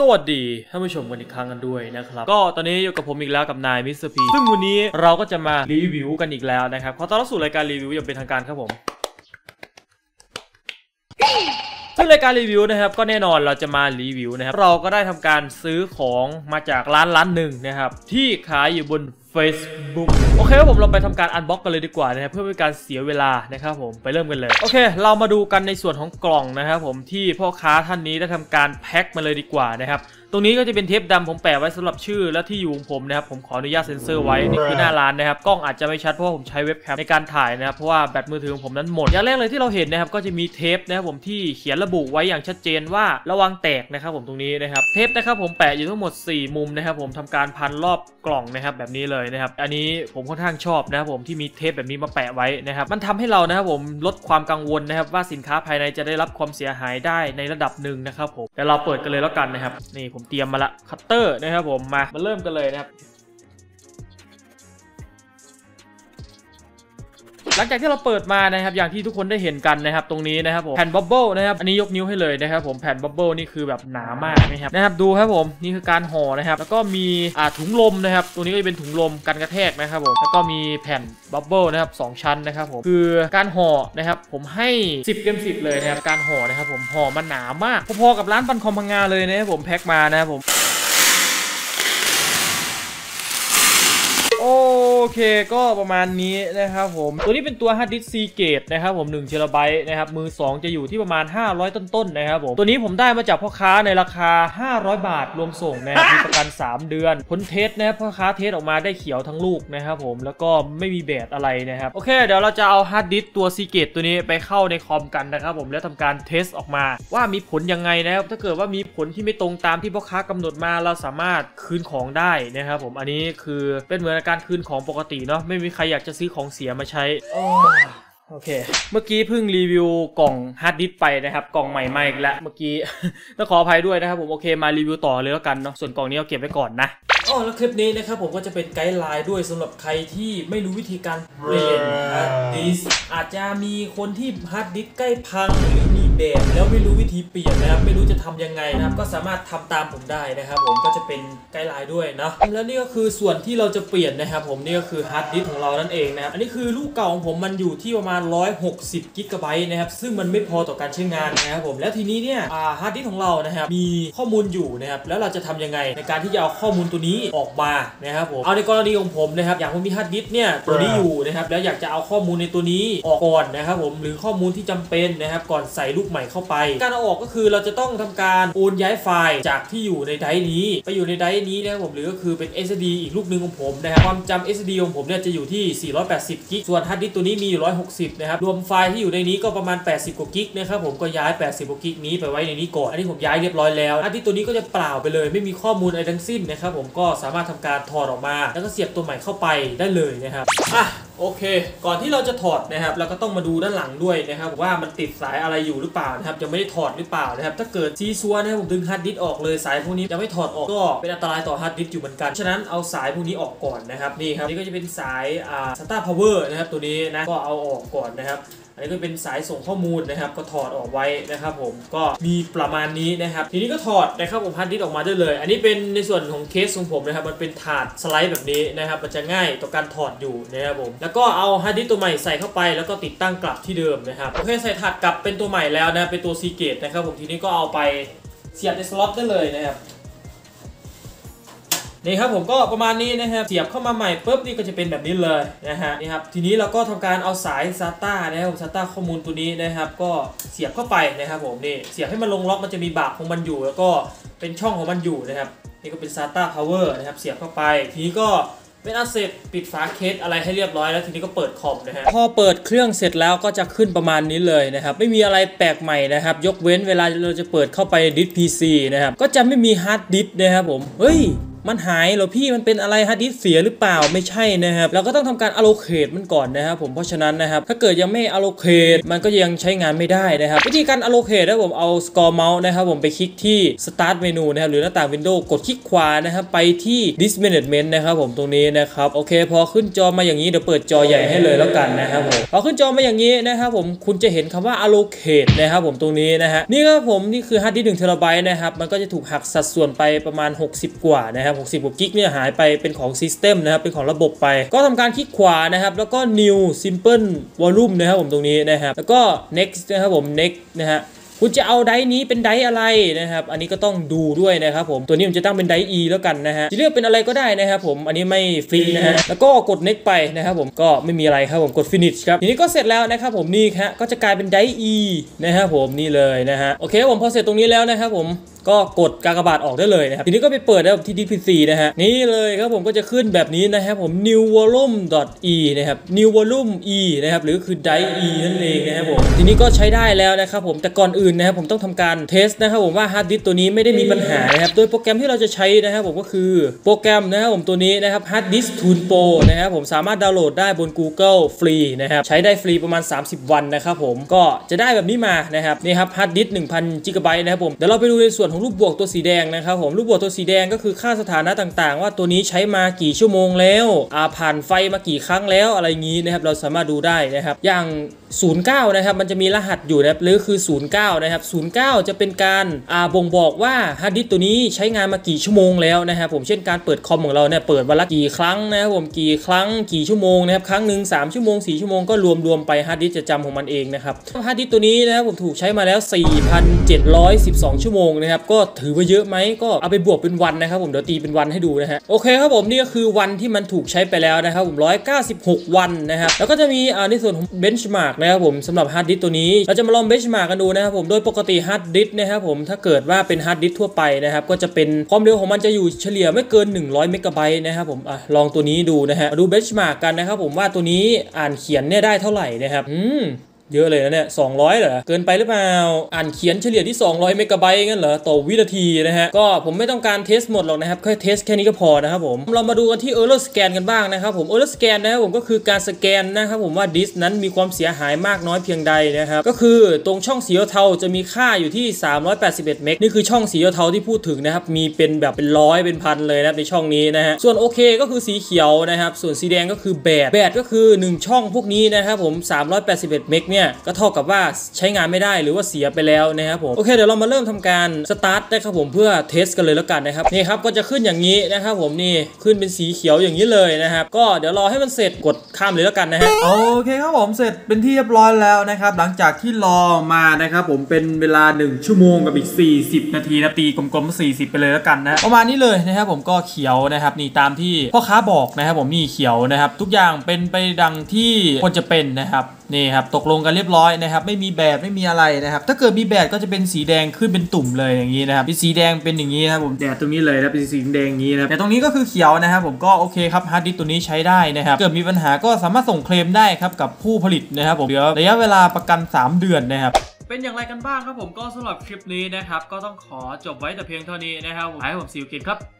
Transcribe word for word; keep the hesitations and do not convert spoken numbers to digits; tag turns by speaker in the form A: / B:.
A: วัสดีท่านผู้ชมกันอีกครั้งกันด้วยนะครับก็ตอนนี้อยู่กับผมอีกแล้วกับนายมิสเตอร์พีซึ่งวันนี้เราก็จะมารีวิวกันอีกแล้วนะครับขอต้อนรับสู่รายการรีวิวอย่างเป็นทางการครับผมซึ่งรายการรีวิวนะครับก็แน่นอนเราจะมารีวิวนะครับเราก็ได้ทำการซื้อของมาจากร้านร้านหนึ่งนะครับที่ขายอยู่บน Facebook โอเคครับผมเราไปทำการอันบ็อกกันเลยดีกว่านะครับเพื่อเป็นการเสียเวลานะครับผมไปเริ่มกันเลยโอเคเรามาดูกันในส่วนของกล่องนะครับผมที่พ่อค้าท่านนี้ได้ทำการแพ็คมาเลยดีกว่านะครับตรงนี้ก็จะเป็นเทปดำผมแปะไว้สำหรับชื่อและที่อยู่ของผมนะครับผมขออนุญาตเซ็นเซอร์ไว้นี่คือหน้าร้านนะครับกล้องอาจจะไม่ชัดเพราะผมใช้เว็บแคมในการถ่ายนะครับเพราะว่าแบตมือถือของผมนั้นหมดอย่างแรกเลยที่เราเห็นนะครับก็จะมีเทปนะครับผมที่เขียนระบุไว้อย่างชัดเจนว่าระวังแตกนะครับผมตรงนี้นะครับเทปนะครับผมแปะอยู่ทั้งหมดสี่มุมนะครับผมทำการพันรอบกล่องนะครับแบบนี้เลยนะครับอันนี้ผมค่อนข้างชอบนะครับผมที่มีเทปแบบนี้มาแปะไว้นะครับมันทำให้เรานะครับผมลดความกังวลนะครับว่าสินค้าภายในจะได้รับความเสียหายได้ในระดับหนึ่งนะครับผมเดี๋ยวเราเปิดกันเลยแล้วกันนะครับนี่ผมเตรียมมาละคัตเตอร์นะครับผมมามาเริ่มกันเลยนะครับหลังจากที่เราเปิดมานะครับอย่างที่ทุกคนได้เห็นกันนะครับตรงนี้นะครับผมแผ่นบับเบิ้ลนะครับอันนี้ยกนิ้วให้เลยนะครับผมแผ่นบับเบิ้ลนี่คือแบบหนามากนะครับนะครับดูครับผมนี่คือการห่อนะครับแล้วก็มีอ่าถุงลมนะครับตัวนี้ก็จะเป็นถุงลมกันกระแทกนะครับผมแล้วก็มีแผ่นบับเบิ้ลนะครับสองชั้นนะครับผมคือการห่อนะครับผมให้สิบเต็มสิบเลยนะครับการห่อนะครับผมห่อมันหนามากพอๆกับร้านปันคอมพังงาเลยนะครับผมแพ็คมานะครับผมโอเคก็ประมาณนี้นะครับผมตัวนี้เป็นตัวฮาร์ดดิสก์ซีเกตนะครับผมหนึ่งเทราไบต์นะครับมือสองจะอยู่ที่ประมาณห้าร้อยต้นๆนะครับผมตัวนี้ผมได้มาจากพ่อค้าในราคาห้าร้อยบาทรวมส่งนะครับมีประกันสามเดือนผลเทสนะครับพ่อค้าเทสออกมาได้เขียวทั้งลูกนะครับผมแล้วก็ไม่มีแบดอะไรนะครับโอเคเดี๋ยวเราจะเอาฮาร์ดดิสก์ตัวซีเกตตัวนี้ไปเข้าในคอมกันนะครับผมแล้วทำการเทสออกมาว่ามีผลยังไงนะครับถ้าเกิดว่ามีผลที่ไม่ตรงตามที่พ่อค้ากำหนดมาเราสามารถคืนของได้นะครับผมอันนี้คือเป็นเหมือนการคืนของปกติเนาะไม่มีใครอยากจะซื้อของเสียมาใช้โอเคเมื่อกี้เพิ่งรีวิวกล่องฮาร์ดดิสก์ไปนะครับกล่องใหม่มาอีกแล้วเมื่อกี้ต้องขออภัยด้วยนะครับผมโอเคมารีวิวต่อเลยแล้วกันเนาะส่วนกล่องนี้เอาเก็บไว้ก่อนนะอ๋อแล้วคลิปนี้นะครับผมก็จะเป็นไกด์ไลน์ด้วยสำหรับใครที่ไม่รู้วิธีการเปลี่ยนฮาร์ดดิสก์อาจจะมีคนที่ฮาร์ดดิสก์ใกล้พังหรือมีแบบแล้วไม่รู้วิธีเปลี่ยนนะครับไม่รู้จะทำยังไงนะครับก็สามารถทำตามผมได้นะครับผมก็จะเป็นไกด์ไลน์ด้วยนะแล้วนี่ก็คือส่วนที่เราจะเปลี่ยนนะครับผมนี่ก็คือฮาร์ดดิสก์ของเรานั่นเองนะครับอันนี้คือลูกเก่าของผมมันอยู่ที่ประมาณหนึ่งร้อยหกสิบกิกะไบต์นะครับซึ่งมันไม่พอต่อการใช้งานนะครับผมแล้วทีนี้เนี่ยฮาร์ดดิสก์ของเรานะครับมีข้อมูลอยู่นะครับแล้วเราจะทำยังไงในการที่จะเอาข้อมูลตัวนี้ออกมานะครับผมเอาในกรณีของผมนะครับอย่างผมมีฮาร์ดดิสก์เนี่ยตัวนี้อยู่นะครับแล้วอยากจะเอาข้อมูลในตัวนี้ออกก่อนนะครับผมหรือข้อมูลที่จำเป็นนะครับก่อนใส่ลูกใหม่เข้าไปการเอาออกก็คือเราจะต้องทำการโอนย้ายไฟล์จากที่อยู่ในไดร์นี้ไปอยู่ในไดร์นี้นะครับผมหรือก็คือเป็น เอส เอส ดี อีกลูกหนึ่งของผมนะครับความจำ เอส เอส ดี ของผมเนี่ยจะอยู่ที่สี่ร้อยแปดสิบกิกส่วนฮาร์ดดิสก์ตัวนี้มีอยู่หนึ่งร้อยหกสิบนะครับรวมไฟล์ที่อยู่ในนี้ก็ประมาณแปดสิบกว่ากิกนะครับผมก็ย้ายแปดสิบกว่ากิกนี้ไปไว้ในนี้ก่อนอันนี้ผมย้ายเรียบร้อยแล้วฮาร์ดดิสก์ตัวนี้ก็จะเปล่าไปเลยไม่มีข้อมูลอะไรทั้งสิ้นนะครับผมก็สามารถทำการถอดออกมาแล้วก็เสียบตัวใหม่เข้าไปได้เลยนะครับอ่ะโอเคก่อนที่เราจะถอดนะครับเราก็ต้องมาดูด้านหลังด้วยนะครับว่ามันติดสายอะไรอยู่หรือเปล่านะครับยังไม่ได้ถอดหรือเปล่านะครับถ้าเกิดซีซัวนะครับผมดึงฮาร์ดดิสก์ออกเลยสายพวกนี้ยังไม่ถอดออกก็เป็นอันตรายต่อฮาร์ดดิสก์อยู่เหมือนกันฉะนั้นเอาสายพวกนี้ออกก่อนนะครับนี่ครับนี่ก็จะเป็นสายอ่า Star Power นะครับตัวนี้นะก็เอาออกก่อนนะครับอันนี้ก็เป็นสายส่งข้อมูลนะครับก็ถอดออกไว้นะครับผมก็มีประมาณนี้นะครับทีนี้ก็ถอดนะครับผมฮาร์ดดิสก์ออกมาได้เลยอันนี้เป็นในส่วนของเคสของผมนะครับมันเป็นถาดสไลด์แบบนี้นะครับมันจะง่ายต่อการถอดอยู่นะครับผมแล้วก็เอาฮาร์ดดิสก์ตัวใหม่ใส่เข้าไปแล้วก็ติดตั้งกลับที่เดิมนะครับโอเคใส่ถาดกลับเป็นตัวใหม่แล้วนะเป็นตัวซีเกตนะครับผมทีนี้ก็เอาไปเสียบในสล็อตได้เลยนะครับนี่ครับผมก็ประมาณนี้นะครับเสียบเข้ามาใหม่ปุ๊บนี่ก็จะเป็นแบบนี้เลยนะฮะนี่ครับทีนี้เราก็ทำการเอาสาย ซาต้า นะครับ ซาต้า ข้อมูลตัวนี้นะครับก็เสียบเข้าไปนะครับผมนี่เสียบให้มันลงล็อกมันจะมีบากของมันอยู่แล้วก็เป็นช่องของมันอยู่นะครับนี่ก็เป็น ซาต้า พาวเวอร์ นะครับเสียบเข้าไปทีนี้ก็เป็นอันเสร็จปิดฝาเคสอะไรให้เรียบร้อยแล้วทีนี้ก็เปิดคอมนะฮะพอเปิดเครื่องเสร็จแล้วก็จะขึ้นประมาณนี้เลยนะครับไม่มีอะไรแปลกใหม่นะครับยกเว้นเวลาเราจะเปิดเข้าไปดิสก์ พี ซี นะครับก็จะไม่มีฮาร์ดดิสก์นะครับผมเฮ้ยมันหายเหรอพี่มันเป็นอะไรฮาร์ดดิสก์เสียหรือเปล่าไม่ใช่นะครับเราก็ต้องทำการ allocate มันก่อนนะครับผมเพราะฉะนั้นนะครับถ้าเกิดยังไม่ allocate มันก็ยังใช้งานไม่ได้นะครับวิธีการ allocate นะผมเอา scroll mouse นะครับผมไปคลิกที่ start menu นะครับหรือหน้าต่าง Windows กดคลิกขวานะครับไปที่ disk management นะครับผมตรงนี้นะครับโอเคพอขึ้นจอมาอย่างนี้เดี๋ยวเปิดจอใหญ่ให้เลยแล้วกันนะครับผมพอขึ้นจอมาอย่างนี้นะครับผมคุณจะเห็นคำว่า allocate นะครับผมตรงนี้นะฮะนี่ครับผมนี่คือฮาร์ดดิสก์หนึ่งเทราไบต์นะครับมันก็จะถูกหักสัดส่วนไปประมาณหกสิบกว่านะครับหกสิบกว่ากิกเนี่ยหายไปเป็นของ system นะครับเป็นของระบบไปก็ทำการคลิกขวานะครับแล้วก็ new simple volume นะครับผมตรงนี้นะครับแล้วก็ next นะครับผม next นะฮะคุณจะเอาไดร์นี้เป็นไดร์อะไรนะครับอันนี้ก็ต้องดูด้วยนะครับผมตัวนี้มันจะตั้งเป็นไดร์ E แล้วกันนะฮะจะเลือกเป็นอะไรก็ได้นะครับผมอันนี้ไม่ฟรีนะฮะแล้วก็กด next ไปนะครับผมก็ไม่มีอะไรครับผมกด finish ครับทีนี้ก็เสร็จแล้วนะครับผมนี่ฮะก็จะกลายเป็นไดร์ E นะครับผมนี่เลยนะฮะโอเคผมพอเสร็จตรงนี้แล้วนะครับผมก็กดกากบาทออกได้เลยนะครับทีนี้ก็ไปเปิดได้ที่ ดิส พี ซี นะฮะนี่เลยครับผมก็จะขึ้นแบบนี้นะครับผม new volume .e นะครับ new volume e นะครับหรือคือ dive e นั่นเองนะครับผมทีนี้ก็ใช้ได้แล้วนะครับผมแต่ก่อนอื่นนะครับผมต้องทำการเทสนะครับผมว่าฮาร์ดดิสก์ตัวนี้ไม่ได้มีปัญหานะครับโดยโปรแกรมที่เราจะใช้นะครับผมก็คือโปรแกรมนะครับผมตัวนี้นะครับ Hard Disk Tool Pro นะครับผมสามารถดาวน์โหลดได้บน Google ฟรีนะครับใช้ได้ฟรีประมาณสามสิบวันนะครับผมก็จะได้แบบนี้มานะครับนี่ครับฮาร์ดดิสก์ หนึ่งพัน จิกะไบต์นะครับผมเดี๋ยวเราไปดูในส่วนรูปบวกตัวสีแดงนะครับผมรูปบวกตัวสีแดงก็คือค่าสถานะต่างๆว่าตัวนี้ใช้มากี่ชั่วโมงแล้วอ่าผ่านไฟมากี่ครั้งแล้วอะไรงี้นะครับเราสามารถดูได้นะครับอย่างศูนย์เก้านะครับมันจะมีรหัสอยู่นะครับหรือคือศูนย์เก้านะครับศูนย์เก้าจะเป็นการอ่าบ่งบอกว่าฮาร์ดดิสก์ตัวนี้ใช้งานมากี่ชั่วโมงแล้วนะครับผมเช่นการเปิดคอมของเราเนี่ยเปิดวันละกี่ครั้งนะครับผมกี่ครั้งกี่ชั่วโมงนะครับครั้งหนึ่งสามชั่วโมงสี่ชั่วโมงก็รวมรวมไปฮาร์ดดิสก์จะจำของมันเองนะครับฮาร์ดดิสก์ตัวนี้นะครับผมถูกใช้มาแล้ว สี่พันเจ็ดร้อยสิบสอง ชั่วโมงนะครับก็ถือว่าเยอะไหมก็เอาไปบวกเป็นวันนะครับผมเดี๋ยวตีเป็นวันให้ดูนะฮะโอเคครับผมนี่ก็คือวันที่มันถูกใช้ไปแล้วนะครับผมหนึ่งร้อยเก้าสิบหกวันนะครับแล้วก็จะมีอ่าในส่วนของเบนช์มาร์กนะครับผมสำหรับฮาร์ดดิสก์ตัวนี้เราจะมาลองเบนช์มาร์กกันดูนะครับผมโดยปกติฮาร์ดดิสก์นะครับผมถ้าเกิดว่าเป็นฮาร์ดดิสก์ทั่วไปนะครับก็จะเป็นความเร็วของมันจะอยู่เฉลี่ยไม่เกินหนึ่งร้อยเมกะไบต์นะครับผมอ่ะลองตัวนี้ดูนะฮะมาดูเบนช์มาร์กกันนะครับผมว่าตัวนี้อ่านเขียนเนี่ยได้เท่าไหร่นะครับอืมเยอะเลยนะเนี่ยสองร้อยเหรอเกินไปหรือเปล่าอ่านเขียนเฉลี่ยที่สองร้อยเมกะไบต์งั้นเหรอต่อวินาทีนะฮะก็ผมไม่ต้องการเทสหมดหรอกนะครับแค่เทสแค่นี้ก็พอนะครับผมเรามาดูกันที่ Error Scan กันบ้างนะครับผม Error Scan นะครับผมก็คือการสแกนนะครับผมว่าดิสก์นั้นมีความเสียหายมากน้อยเพียงใดนะครับก็คือตรงช่องสีเทาจะมีค่าอยู่ที่สามร้อยแปดสิบเอ็ดเมกนี่คือช่องสีเทาที่พูดถึงนะครับมีเป็นแบบเป็นร้อยเป็นพันเลยนะในช่องนี้นะฮะส่วนโอเคก็คือสีเขียวนะครับส่วนสีแดงก็คือแบดแบดก็คือหนึ่งช่องพวกนี้นะครับผมสามร้อยแปดสิบเอ็ดเมกเนี่ยก็เท่ากับว่าใช้งานไม่ได้หรือว่าเสียไปแล้วนะครับผมโอเคเดี๋ยวเรามาเริ่มทำการสตาร์ทนะครับผมเพื่อเทสกันเลยแล้วกันนะครับนี่ครับก็จะขึ้นอย่างนี้นะครับผมนี่ขึ้นเป็นสีเขียวอย่างนี้เลยนะครับก็เดี๋ยวรอให้มันเสร็จกดข้ามเลยแล้วกันนะฮะโอเคครับผมเสร็จเป็นที่เรียบร้อยแล้วนะครับหลังจากที่รอมานะครับผมเป็นเวลาหนึ่งชั่วโมงกับอีกสี่สิบนาทีนะตีกลมๆสี่สิบไปเลยแล้วกันนะประมาณนี้เลยนะครับผมก็เขียวนะครับนี่ตามที่พ่อค้าบอกนะครับผมนี่เขียวนะครับทุกอย่างเป็นไปดังที่ควรจะเป็นนะครับนี่ครับตกลงกันเรียบร้อยนะครับไม่มีแบบไม่มีอะไรนะครับถ้าเกิดมีแบบก็จะเป็นสีแดงขึ้นเป็นตุ่มเลยอย่างนี้นะครับเป็นสีแดงเป็นอย่างนี้นะครับผมแดดตรงนี้เลยนะเป็นสีแดงอย่างนี้นะแต่ตรงนี้ก็คือเขียวนะครับผมก็โอเคครับฮาร์ดดิสก์ตัวนี้ใช้ได้นะครับเกิดมีปัญหาก็สามารถส่งเคลมได้ครับกับผู้ผลิตนะครับผมเหลือระยะเวลาประกันสามเดือนนะครับเป็นอย่างไรกันบ้างครับผมก็สำหรับคลิปนี้นะครับก็ต้องขอจบไว้แต่เพียงเท่านี้นะครับผมให้ผมซิวกินครับ